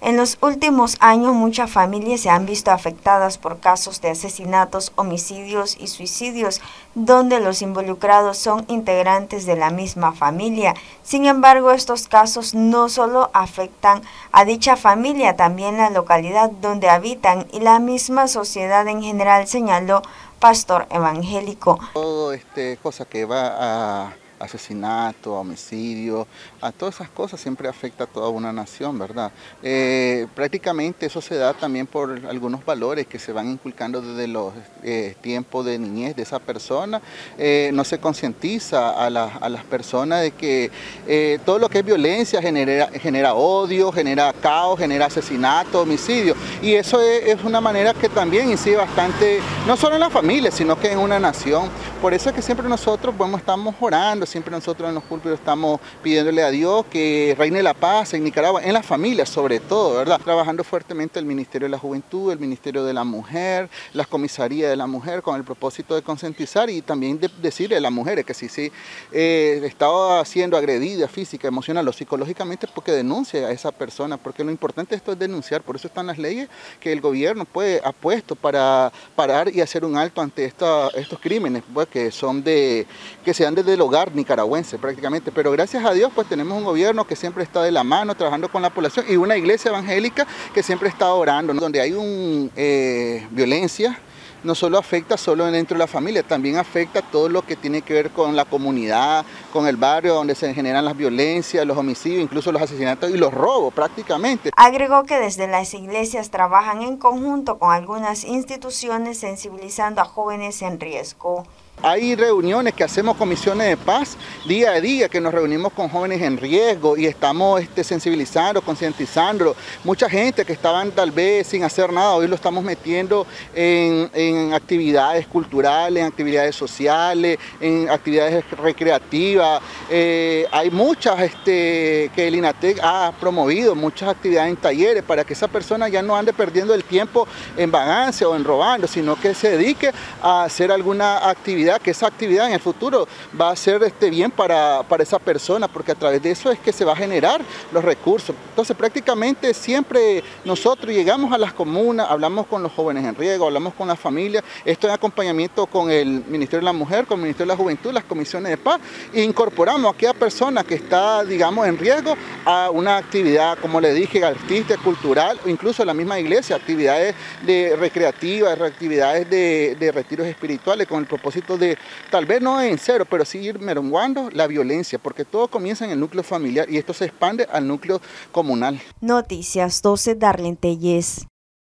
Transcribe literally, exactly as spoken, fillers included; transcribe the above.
En los últimos años, muchas familias se han visto afectadas por casos de asesinatos, homicidios y suicidios, donde los involucrados son integrantes de la misma familia. Sin embargo, estos casos no solo afectan a dicha familia, también la localidad donde habitan y la misma sociedad en general, señaló pastor evangélico. Todo este cosa que va a asesinato, a homicidio, a todas esas cosas siempre afecta a toda una nación, ¿verdad? Eh, prácticamente eso se da también por algunos valores que se van inculcando desde los eh, tiempos de niñez de esa persona. Eh, no se concientiza a, la, a las personas de que eh, todo lo que es violencia genera, genera odio, genera caos, genera asesinato, homicidio, y eso es, es una manera que también incide bastante, no solo en la familia, sino que en una nación. Por eso es que siempre nosotros, bueno, estamos orando, siempre nosotros en los púlpitos estamos pidiéndole a Dios que reine la paz en Nicaragua, en las familias sobre todo, ¿verdad? Trabajando fuertemente el Ministerio de la Juventud, el Ministerio de la Mujer, las comisarías de la mujer, con el propósito de concientizar y también de decirle a las mujeres que si sí, eh, estaba siendo agredida física, emocional o psicológicamente, porque denuncie a esa persona, porque lo importante de esto es denunciar. Por eso están las leyes que el gobierno pues, ha puesto para parar y hacer un alto ante esta, estos crímenes, pues, que son de, que se dan desde el hogar nicaragüense prácticamente, pero gracias a Dios pues tenemos un gobierno que siempre está de la mano trabajando con la población y una iglesia evangélica que siempre está orando, ¿no? Donde hay un, eh, violencia, no solo afecta solo dentro de la familia, también afecta todo lo que tiene que ver con la comunidad, con el barrio donde se generan las violencias, los homicidios, incluso los asesinatos y los robos prácticamente. Agregó que desde las iglesias trabajan en conjunto con algunas instituciones sensibilizando a jóvenes en riesgo. Hay reuniones que hacemos comisiones de paz día a día, que nos reunimos con jóvenes en riesgo y estamos este, sensibilizando, concientizando. Mucha gente que estaban tal vez sin hacer nada, hoy lo estamos metiendo en, en actividades culturales, en actividades sociales, en actividades recreativas. Eh, hay muchas este, que el INATEC ha promovido, muchas actividades en talleres para que esa persona ya no ande perdiendo el tiempo en vagancia o en robando, sino que se dedique a hacer alguna actividad, que esa actividad en el futuro va a ser este, bien para, para esa persona, porque a través de eso es que se va a generar los recursos. Entonces prácticamente siempre nosotros llegamos a las comunas, hablamos con los jóvenes en riesgo, hablamos con las familias, esto en acompañamiento con el Ministerio de la Mujer, con el Ministerio de la Juventud, las comisiones de paz, e incorporamos a aquella persona que está, digamos, en riesgo a una actividad, como le dije, artística, cultural, o incluso la misma iglesia, actividades de recreativas, actividades de, de retiros espirituales, con el propósito de, tal vez no en cero, pero sí ir mermando la violencia, porque todo comienza en el núcleo familiar y esto se expande al núcleo comunal. Noticias doce, Darlene Tellez.